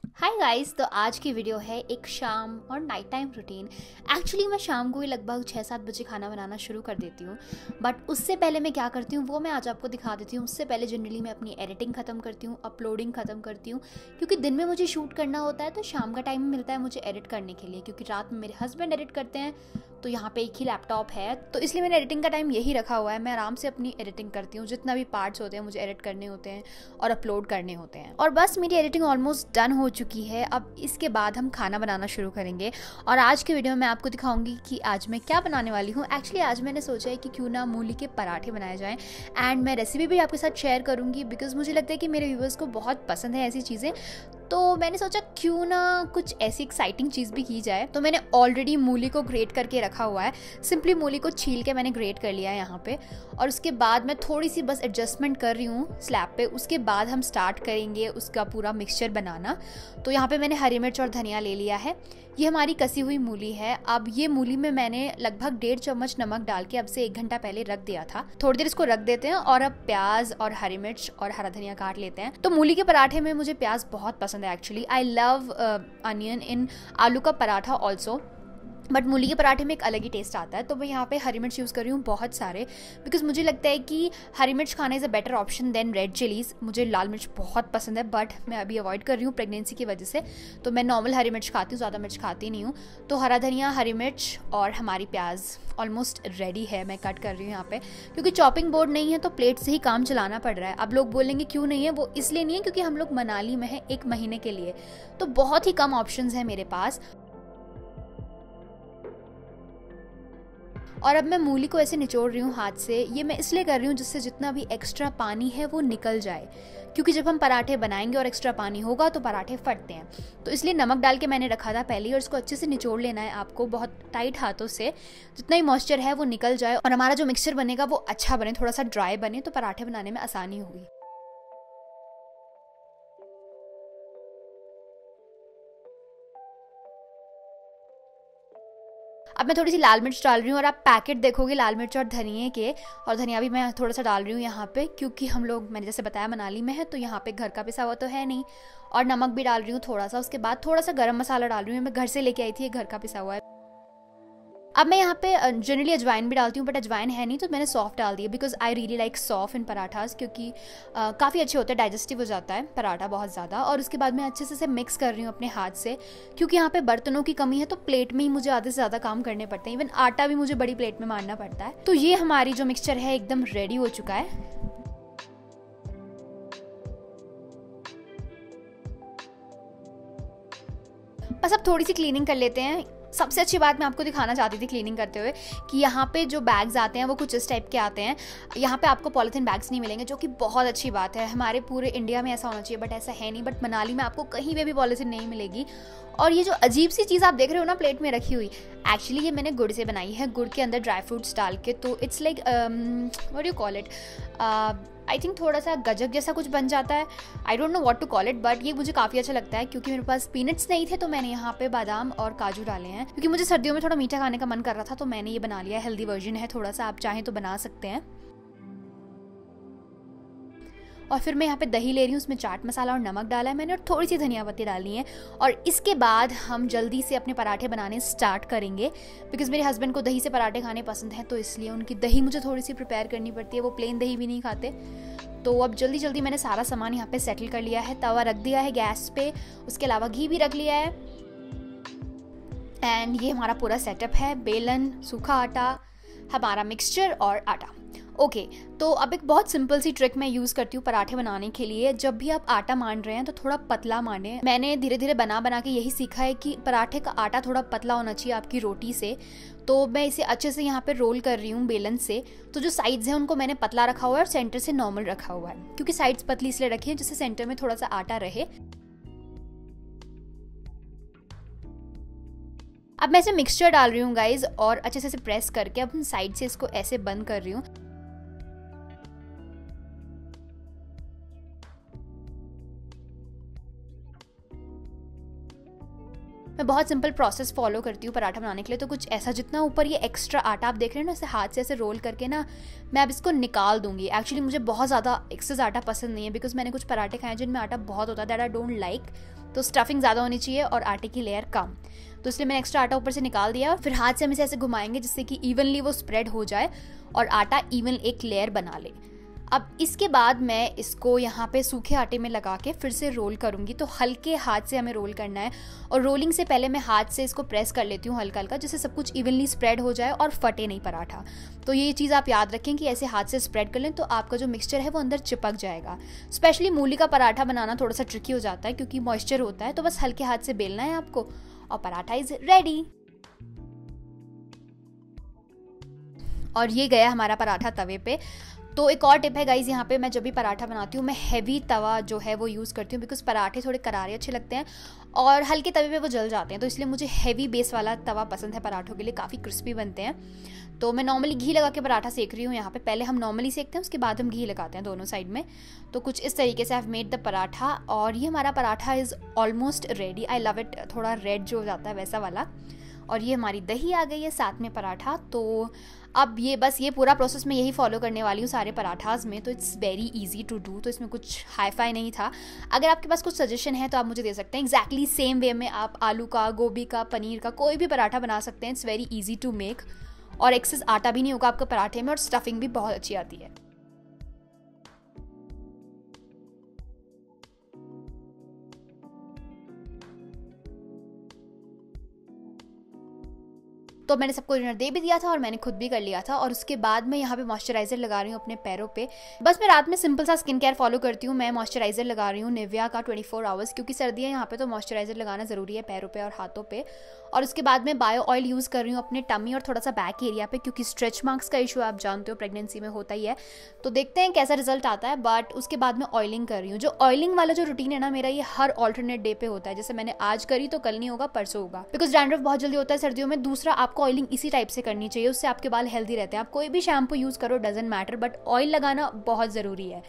Hi guys. तो आज की वीडियो है एक शाम और नाइट टाइम रूटीन। एक्चुअली मैं शाम को ही लगभग 6-7 बजे खाना बनाना शुरू कर देती हूँ, बट उससे पहले मैं क्या करती हूँ वो मैं आज आपको दिखा देती हूँ। उससे पहले जनरली मैं अपनी एडिटिंग ख़त्म करती हूँ, अपलोडिंग ख़त्म करती हूँ, क्योंकि दिन में मुझे शूट करना होता है तो शाम का टाइम मिलता है मुझे एडिट करने के लिए, क्योंकि रात में मेरे हस्बैंड एडिट करते हैं तो यहाँ पे एक ही लैपटॉप है, तो इसलिए मैंने एडिटिंग का टाइम यही रखा हुआ है। मैं आराम से अपनी एडिटिंग करती हूँ, जितना भी पार्ट्स होते हैं मुझे एडिट करने होते हैं और अपलोड करने होते हैं। और बस मेरी एडिटिंग ऑलमोस्ट डन हो चुकी है। अब इसके बाद हम खाना बनाना शुरू करेंगे और आज के वीडियो में मैं आपको दिखाऊंगी कि आज मैं क्या बनाने वाली हूँ। एक्चुअली आज मैंने सोचा है कि क्यों ना मूली के पराठे बनाए जाएं, एंड मैं रेसिपी भी आपके साथ शेयर करूँगी बिकॉज मुझे लगता है कि मेरे व्यूवर्स को बहुत पसंद है ऐसी चीज़ें। तो मैंने सोचा क्यों ना कुछ ऐसी एक्साइटिंग चीज़ भी की जाए। तो मैंने ऑलरेडी मूली को ग्रेट करके रखा हुआ है। सिंपली मूली को छील के मैंने ग्रेट कर लिया है यहाँ पे, और उसके बाद मैं थोड़ी सी बस एडजस्टमेंट कर रही हूँ स्लैब पे। उसके बाद हम स्टार्ट करेंगे उसका पूरा मिक्सचर बनाना। तो यहाँ पे मैंने हरी मिर्च और धनिया ले लिया है। ये हमारी कसी हुई मूली है। अब ये मूली में मैंने लगभग 1.5 चम्मच नमक डाल के अब से 1 घंटा पहले रख दिया था। थोड़ी देर इसको रख देते हैं और अब प्याज और हरी मिर्च और हरा धनिया काट लेते हैं। तो मूली के पराठे में मुझे प्याज बहुत पसंद है। Actually I love onion in आलू का पराठा ऑल्सो, बट मूली के पराठे में एक अलग ही टेस्ट आता है। तो मैं यहाँ पे हरी मिर्च यूज़ कर रही हूँ बहुत सारे, बिकॉज मुझे लगता है कि हरी मिर्च खाना is a better option than red chillies. मुझे लाल मिर्च बहुत पसंद है, बट मैं अभी अवॉइड कर रही हूँ प्रेगनेंसी की वजह से। तो मैं नॉर्मल हरी मिर्च खाती हूँ, ज़्यादा मिर्च खाती नहीं हूँ। तो हरा धनिया, हरी मिर्च और हमारी प्याज ऑलमोस्ट रेडी है। मैं कट कर रही हूँ यहाँ पे, क्योंकि चॉपिंग बोर्ड नहीं है तो प्लेट से ही काम चलाना पड़ रहा है। अब लोग बोलेंगे क्यों नहीं है, वो इसलिए नहीं है क्योंकि हम लोग मनाली में हैं 1 महीने के लिए, तो बहुत ही कम ऑप्शंस हैं मेरे पास। और अब मैं मूली को ऐसे निचोड़ रही हूँ हाथ से। ये मैं इसलिए कर रही हूँ जिससे जितना भी एक्स्ट्रा पानी है वो निकल जाए, क्योंकि जब हम पराठे बनाएंगे और एक्स्ट्रा पानी होगा तो पराठे फटते हैं। तो इसलिए नमक डाल के मैंने रखा था पहले ही, और इसको अच्छे से निचोड़ लेना है आपको बहुत टाइट हाथों से, जितना ही मॉइस्चर है वो निकल जाए और हमारा जो मिक्सचर बनेगा वो अच्छा बने, थोड़ा सा ड्राई बने, तो पराठे बनाने में आसानी होगी। अब मैं थोड़ी सी लाल मिर्च डाल रही हूँ, और आप पैकेट देखोगे लाल मिर्च और धनिए के, और धनिया भी मैं थोड़ा सा डाल रही हूँ यहाँ पे, क्योंकि हम लोग मैंने जैसे बताया मनाली में है तो यहाँ पे घर का पिसा हुआ तो है नहीं। और नमक भी डाल रही हूँ थोड़ा सा। उसके बाद थोड़ा सा गरम मसाला डाल रही हूँ, मैं घर से लेके आई थी, ये घर का पिसा हुआ है। अब मैं यहाँ पे जनरली अजवाइन भी डालती हूँ, बट अजवाइन है नहीं तो मैंने सौंफ डाल दिया, बिकॉज आई रियली लाइक सौंफ इन पराठास, क्योंकि काफ़ी अच्छे होते हैं, डाइजेस्टिव हो जाता है पराठा बहुत ज़्यादा। और उसके बाद मैं अच्छे से इसे मिक्स कर रही हूँ अपने हाथ से, क्योंकि यहाँ पे बर्तनों की कमी है तो प्लेट में ही मुझे आधे से ज़्यादा काम करने पड़ते हैं। इवन आटा भी मुझे बड़ी प्लेट में मारना पड़ता है। तो ये हमारी जो मिक्सचर है एकदम रेडी हो चुका है। बस अब थोड़ी सी क्लीनिंग कर लेते हैं। सबसे अच्छी बात मैं आपको दिखाना चाहती थी क्लीनिंग करते हुए कि यहाँ पे जो बैग्स आते हैं वो कुछ इस टाइप के आते हैं। यहाँ पे आपको पॉलीथीन बैग्स नहीं मिलेंगे, जो कि बहुत अच्छी बात है। हमारे पूरे इंडिया में ऐसा होना चाहिए, बट ऐसा है नहीं। बट मनाली में आपको कहीं पे भी पॉलीथीन नहीं मिलेगी। और ये जो अजीब सी चीज़ आप देख रहे हो ना प्लेट में रखी हुई, एक्चुअली ये मैंने गुड़ से बनाई है, गुड़ के अंदर ड्राई फ्रूट्स डाल के। तो it's like what you call it, I think थोड़ा सा गजक जैसा कुछ बन जाता है। I don't know what to call it, but ये मुझे काफ़ी अच्छा लगता है। क्योंकि मेरे पास पीनट्स नहीं थे तो मैंने यहाँ पे बादाम और काजू डाले हैं, क्योंकि मुझे सर्दियों में थोड़ा मीठा खाने का मन कर रहा था, तो मैंने ये बना लिया। हेल्दी वर्जन है थोड़ा सा, आप चाहें तो बना सकते हैं। और फिर मैं यहाँ पे दही ले रही हूँ, उसमें चाट मसाला और नमक डाला है मैंने, और थोड़ी सी धनिया पत्ती डालनी है। और इसके बाद हम जल्दी से अपने पराठे बनाने स्टार्ट करेंगे, बिकॉज मेरे हस्बैंड को दही से पराठे खाने पसंद हैं, तो इसलिए उनकी दही मुझे थोड़ी सी प्रिपेयर करनी पड़ती है। वो प्लेन दही भी नहीं खाते। तो अब जल्दी जल्दी मैंने सारा सामान यहाँ पे सेटल कर लिया है। तवा रख दिया है गैस पे, उसके अलावा घी भी रख लिया है। एंड ये हमारा पूरा सेटअप है। बेलन, सूखा आटा, हमारा मिक्सचर और आटा। ओके, तो अब एक बहुत सिंपल सी ट्रिक मैं यूज़ करती हूँ पराठे बनाने के लिए। जब भी आप आटा मान रहे हैं तो थोड़ा पतला माने। मैंने धीरे धीरे बना बना के यही सीखा है कि पराठे का आटा थोड़ा पतला होना चाहिए आपकी रोटी से। तो मैं इसे अच्छे से यहाँ पे रोल कर रही हूँ बेलन से। तो जो साइड्स हैं उनको मैंने पतला रखा हुआ है और सेंटर से नॉर्मल रखा हुआ है, क्योंकि साइड्स पतली इसलिए रखी है जिससे सेंटर में थोड़ा सा आटा रहे। अब मैं इसे मिक्सचर डाल रही हूँ गाइज, और अच्छे से इसे प्रेस करके अब साइड से इसको ऐसे बंद कर रही हूँ। मैं बहुत सिंपल प्रोसेस फॉलो करती हूँ पराठा बनाने के लिए। तो कुछ ऐसा, जितना ऊपर ये एक्स्ट्रा आटा आप देख रहे हैं ना, ऐसे हाथ से ऐसे रोल करके ना मैं अब इसको निकाल दूंगी। एक्चुअली मुझे बहुत ज़्यादा एक्सेस आटा पसंद नहीं है, बिकॉज मैंने कुछ पराठे खाए जिनमें आटा बहुत होता है, दैट आई डोंट लाइक। तो स्टफिंग ज़्यादा होनी चाहिए और आटे की लेयर कम, तो इसलिए मैंने एक्स्ट्रा आटा ऊपर से निकाल दिया। फिर हाथ से हम इसे ऐसे घुमाएंगे जिससे कि इवनली वो स्प्रेड हो जाए और आटा इवन एक लेयर बना ले। अब इसके बाद मैं इसको यहाँ पे सूखे आटे में लगा के फिर से रोल करूँगी। तो हल्के हाथ से हमें रोल करना है, और रोलिंग से पहले मैं हाथ से इसको प्रेस कर लेती हूँ हल्का हल्का, जिससे सब कुछ इवनली स्प्रेड हो जाए और फटे नहीं पराठा। तो ये चीज़ आप याद रखें कि ऐसे हाथ से स्प्रेड कर लें तो आपका जो मिक्सचर है वो अंदर चिपक जाएगा। स्पेशली मूली का पराठा बनाना थोड़ा सा ट्रिकी हो जाता है क्योंकि मॉइस्चर होता है, तो बस हल्के हाथ से बेलना है आपको और पराठा इज रेडी। और ये गया हमारा पराठा तवे पे। तो एक और टिप है गाइज, यहाँ पे मैं जब भी पराठा बनाती हूँ मैं हैवी तवा जो है वो यूज़ करती हूँ, बिकॉज पराठे थोड़े करारे अच्छे लगते हैं और हल्के तवे पे वो जल जाते हैं। तो इसलिए मुझे हैवी बेस वाला तवा पसंद है पराठों के लिए, काफ़ी क्रिस्पी बनते हैं। तो मैं नॉर्मली घी लगा के पराठा सेक रही हूँ यहाँ पे। पहले हम नॉर्मली सेकते हैं, उसके बाद हम घी लगाते हैं दोनों साइड में। तो कुछ इस तरीके से I have made the paratha, और ये हमारा paratha is almost ready. I love it, थोड़ा रेड जो हो जाता है वैसा वाला। और ये हमारी दही आ गई है साथ में पराठा। तो अब ये बस ये पूरा प्रोसेस मैं यही फॉलो करने वाली हूँ सारे पराठास में। तो it's very easy to do, तो इसमें कुछ हाई फाई नहीं था। अगर आपके पास कुछ सजेशन है तो आप मुझे दे सकते हैं। एग्जैक्टली सेम वे में आप आलू का, गोभी का, पनीर का कोई भी पराठा बना सकते हैं। It's very easy to make, और एक्सेस आटा भी नहीं होगा आपके पराठे में, और स्टफिंग भी बहुत अच्छी आती है। तो मैंने सबको डिनर दे भी दिया था और मैंने खुद भी कर लिया था। और उसके बाद मैं यहाँ पे मॉइस्चराइजर लगा रही हूँ अपने पैरों पे। बस मैं रात में सिंपल सा स्किन केयर फॉलो करती हूँ। मैं मॉइस्चराइजर लगा रही हूँ निविया का 24 आवर्स, क्योंकि सर्दियाँ यहाँ पे तो मॉइस्चराइजर लगाना ज़रूरी है पैरों पे और हाथों पे। और उसके बाद मैं बायो ऑयल यूज़ कर रही हूँ अपने टमी और थोड़ा सा बैक एरिया पे, क्योंकि स्ट्रेच मार्क्स का इशू आप जानते हो प्रेगनेंसी में होता ही है। तो देखते हैं कैसा रिजल्ट आता है। बट उसके बाद मैं ऑयलिंग कर रही हूँ। जो ऑयलिंग वाला जो रूटीन है ना मेरा, ये हर ऑल्टरनेट डे पे होता है। जैसे मैंने आज करी तो कल नहीं होगा, परसों होगा, बिकॉज डैंड्रफ बहुत जल्दी होता है सर्दियों में। दूसरा, आपको ऑयलिंग इसी टाइप से करनी चाहिए, उससे आपके बाल हेल्दी रहते हैं। आप कोई भी शैम्पू यूज करो, डजंट मैटर, बट ऑयल लगाना बहुत ज़रूरी है।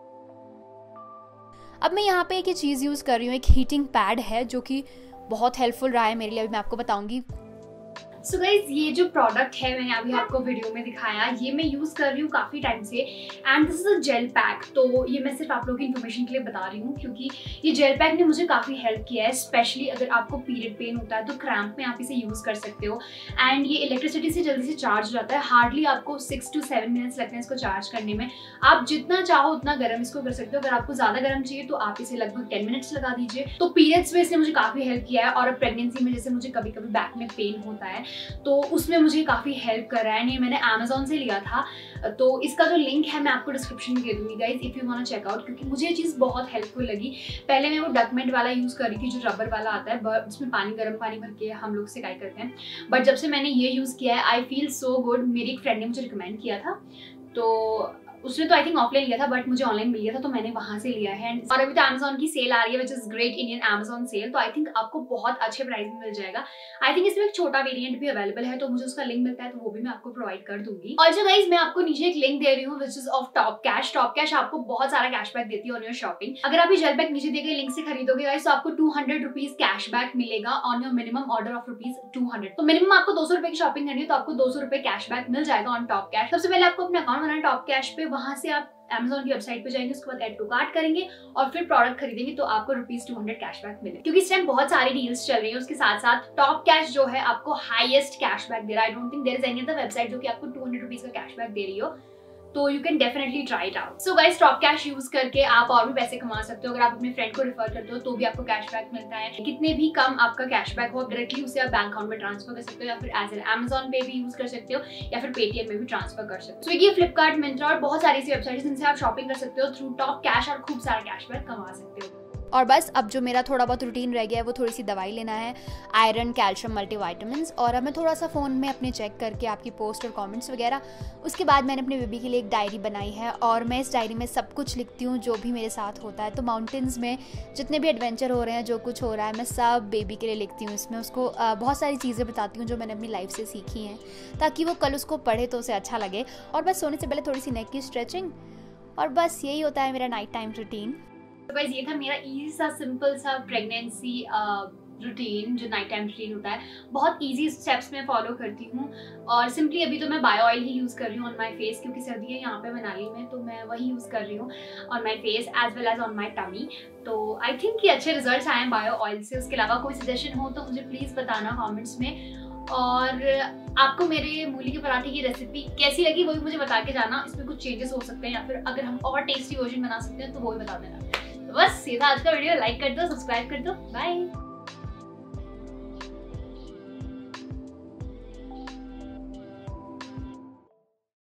अब मैं यहाँ पे एक चीज़ यूज़ कर रही हूँ, एक हीटिंग पैड है जो कि बहुत हेल्पफुल रहा है मेरे लिए, अभी मैं आपको बताऊंगी। सो गाइज, ये जो प्रोडक्ट है मैंने अभी आपको वीडियो में दिखाया, ये मैं यूज़ कर रही हूँ काफ़ी टाइम से, and this is a gel pack. तो ये मैं सिर्फ आप लोगों की इन्फॉर्मेशन के लिए बता रही हूँ, क्योंकि ये जेल पैक ने मुझे काफ़ी हेल्प किया है। स्पेशली अगर आपको पीरियड पेन होता है तो क्रैम्प में आप इसे यूज़ कर सकते हो। एंड ये इलेक्ट्रिसिटी से जल्दी से चार्ज हो जाता है। हार्डली आपको 6 to 7 मिनट्स लगते हैं इसको चार्ज करने में। आप जितना चाहो उतना गर्म इसको कर सकते हो। अगर आपको ज़्यादा गर्म चाहिए तो आप इसे लगभग 10 मिनट्स लगा दीजिए। तो पीरियड्स में इसने मुझे काफ़ी हेल्प किया है। और अब प्रेगनेंसी में जैसे मुझे कभी कभी बैक में पेन होता है तो उसमें मुझे काफ़ी हेल्प कर रहा है। ये मैंने Amazon से लिया था, तो इसका जो लिंक है मैं आपको डिस्क्रिप्शन में दे दूंगी guys, if you want to check out, क्योंकि मुझे ये चीज़ बहुत हेल्पफुल लगी। पहले मैं वो डकमेंट वाला यूज़ कर रही थी, जो रबर वाला आता है, उसमें पानी, गर्म पानी भर के हम लोग सिकाई करते हैं। बट जब से मैंने ये यूज़ किया है, आई फील सो गुड। मेरी एक फ्रेंड ने मुझे रिकमेंड किया था, तो उसने तो आई थिंक ऑफलाइन लिया था, बट मुझे ऑनलाइन मिल गया था, तो मैंने वहां से लिया है। और अभी तो Amazon की सेल आ रही है, which is great Indian Amazon sale, तो आई थिंक आपको बहुत अच्छे प्राइस में मिल जाएगा। आई थिंक इसमें एक छोटा वेरिएंट भी अवेलेबल है, तो मुझे उसका लिंक मिलता है तो वो भी मैं आपको प्रोवाइड कर दूंगी। और जो गाइज, मैं आपको नीचे एक लिंक दे रही हूँ, which is of top cash. Top cash आपको बहुत सारा कैशबैक देती है ऑन योर शॉपिंग। अगर आप ये जेल पैक नीचे दिए गए लिंक से खरीदोगे गाइज, तो आपको 200 रुपीज कैशबैक मिलेगा on your minimum order of ₹200। तो मिनिमम आपको 200 रुपए की शॉपिंग करनी है तो आपको 200 रुपए कैशबैक मिल जाएगा ऑन टॉप कैश। सबसे पहले आपको अपना अकाउंट बनाना टॉप कैश पे, वहां से आप Amazon की वेबसाइट पे जाएंगे, उसके बाद ऐड टू कार्ट करेंगे और फिर प्रोडक्ट खरीदेंगे, तो आपको ₹200 कैशबैक मिले। क्योंकि इस टाइम बहुत सारी डील्स चल रही है। उसके साथ साथ टॉप कैश जो है आपको हाईएस्ट कैशबैक दे रहा है। I don't think there is any other website जो कि आपको ₹200 का कैशबैक दे रही हो, तो you can definitely try it out. So guys, top cash use करके आप और भी पैसे कमा सकते हो। अगर आप अपने फ्रेंड को रेफर करते हो तो भी आपको कैशबैक मिलता है। कितने भी कम आपका कैशबैक हो, डायरेक्टली उसे आप बैंक अकाउंट में ट्रांसफर कर सकते हो, या फिर एज एन Amazon पे भी यूज कर सकते हो, या फिर पेटीएम में भी ट्रांसफर कर सकते हो। स्विगी, फ्लिपकार्ट, मिंत्रा और बहुत सारी ऐसी वेबसाइट जिनसे आप शॉपिंग कर सकते हो थ्रू टॉप कैश और खूब सारा कैशबैक कमा सकते हो। और बस अब जो मेरा थोड़ा बहुत रूटीन रह गया है वो थोड़ी सी दवाई लेना है, आयरन, कैल्शियम, मल्टीविटामिन्स। और अब मैं थोड़ा सा फ़ोन में अपने चेक करके आपकी पोस्ट और कमेंट्स वगैरह। उसके बाद मैंने अपने बेबी के लिए एक डायरी बनाई है और मैं इस डायरी में सब कुछ लिखती हूँ जो भी मेरे साथ होता है। तो माउंटेन्स में जितने भी एडवेंचर हो रहे हैं, जो कुछ हो रहा है, मैं सब बेबी के लिए लिखती हूँ इसमें। उसको बहुत सारी चीज़ें बताती हूँ जो मैंने अपनी लाइफ से सीखी हैं, ताकि वो कल उसको पढ़े तो उसे अच्छा लगे। और बस सोने से पहले थोड़ी सी नेक की स्ट्रेचिंग, और बस यही होता है मेरा नाइट टाइम रूटीन। तो गाइस, ये था मेरा इजी सा सिंपल सा प्रेगनेंसी रूटीन जो नाइट टाइम रूटीन होता है, बहुत इजी स्टेप्स में फॉलो करती हूँ। और सिंपली अभी तो मैं बायो ऑयल ही यूज़ कर रही हूँ ऑन माय फेस, क्योंकि सर्दी है यहाँ पे मनाली में, तो मैं वही यूज़ कर रही हूँ on my face as well as on my tummy. तो आई थिंक कि अच्छे रिजल्ट्स आए हैं बायो ऑयल से। उसके अलावा कोई सजेशन हो तो मुझे प्लीज़ बताना कमेंट्स में। और आपको मेरे मूली के पराठे की रेसिपी कैसी लगी वो भी मुझे बता के जाना। इसमें कुछ चेंजेस हो सकते हैं या फिर अगर हम और टेस्टी वर्जन बना सकते हैं तो वो भी बता देना। तो बस ये था आज का वीडियो। लाइक कर दो, सब्सक्राइब कर दो, बाय।